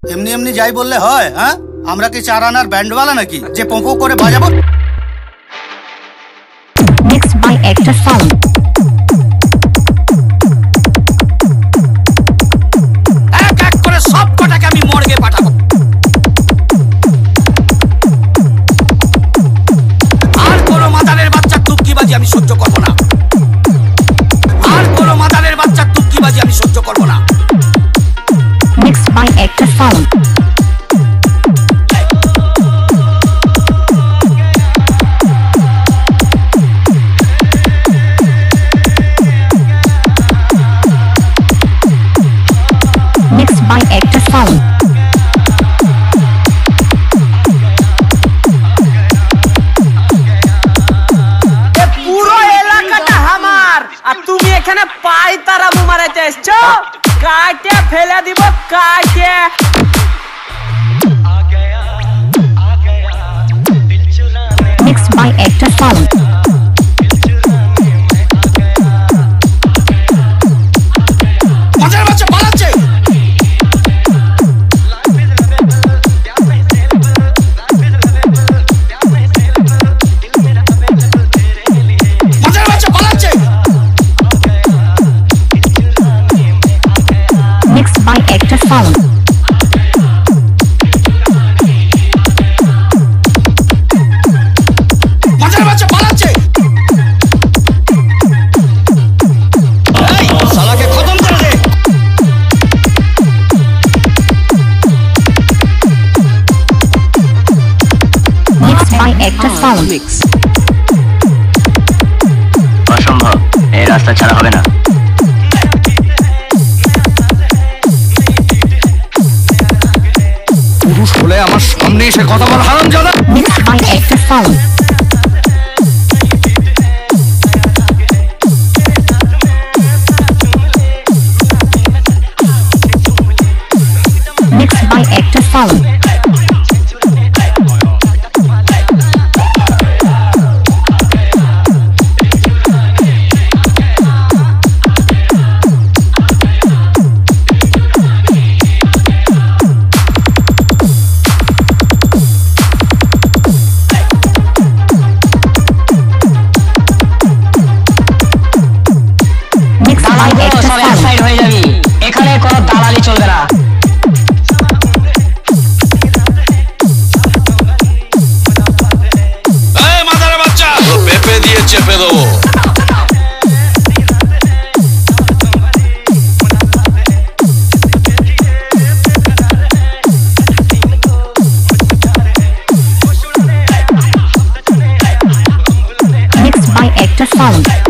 এমনি এমনি যাই বললে হয়? হ্যাঁ, আমরা কি 4 আনার ব্যান্ডওয়ালা নাকি যে পোঁপো করে বাজাবো? Mixed by Actor Sound. এক এক করে সব কটাকে আমি মর্গে পাঠাবো। আর কোনো মাদারের বাচ্চার টুকিবাজি আমি সহ্য করবো না। আর কোনো মাদারের বাচ্চার টুকিবাজি আমি সহ্য করবো না। Mixed by Actor Sound. Mixed by Actor Sound. পুরো এলাকাটা আমার, আর তুমি এখানে পাই তারা মারাইতে এসছো। কাটে ফেলে দিব, কাটে। Mixed by Actor Sound. মাদারের বাচ্চা পালাচ্ছে। মাদারের বাচ্চা পালাচ্ছে। Mixed by Actor Sound. মাদারের বাচ্চা পালাচ্ছে। এই শালাকে খতম করে দে। Mixed by Actor Sound. অসম্ভব, এই রাস্তা ছাড়া হবে না। পুরুষ হলে আমার সামনে এসে কথা বল হারামজাদা। Mixed by Actor Sound. Mixed by Actor Sound. Mixed by Actor সব এক Sound. সাইড হয়ে যাবি, এখানে কোনো দালালি চলবে না। এই মাদারের বাচ্চা, পেঁপে দিয়ে চেপে দেবো। Mixed by Actor Sound.